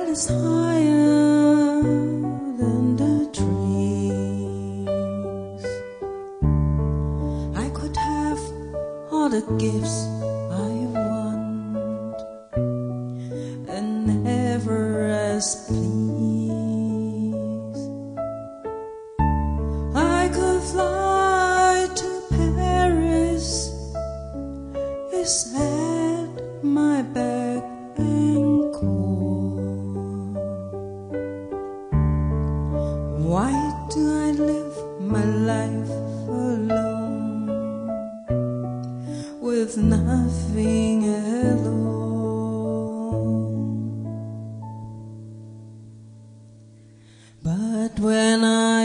is higher than the trees. I could have all the gifts I want and never as please. I could fly to Paris, it's at my beck and call. Why do I live my life alone with nothing at all? But when I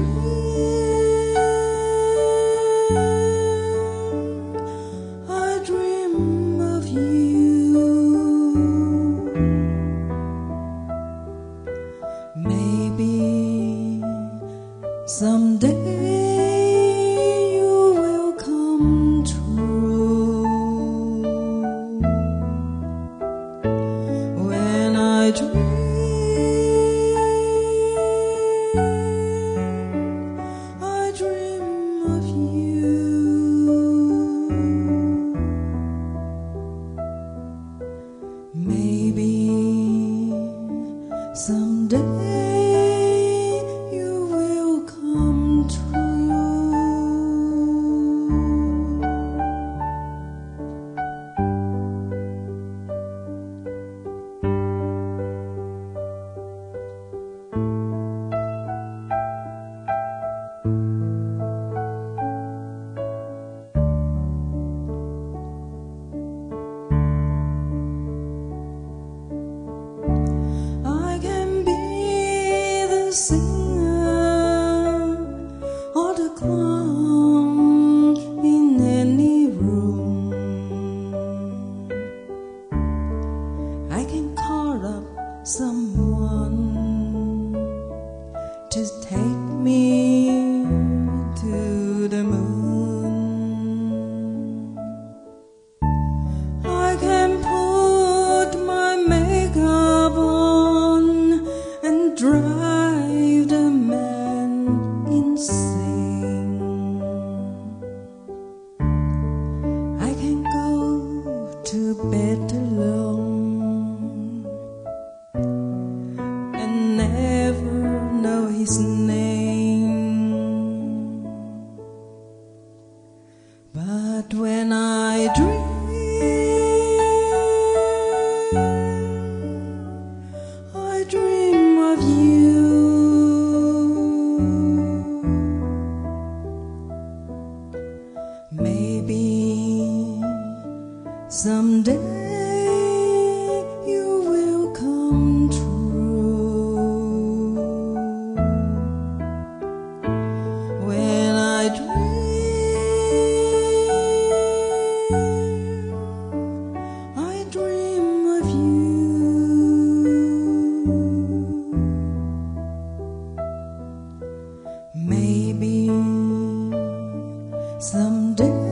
dream of you, maybe someday you will come true. When I dream of you, maybe someday you will come true. I can be the singer or the clown in any room. I can call up someone to take me to the moon. I can put my makeup on and drive the man insane. I can go to bed alone and never know his name. But when I dream of you, maybe someday you will come true. When I dream of you, maybe someday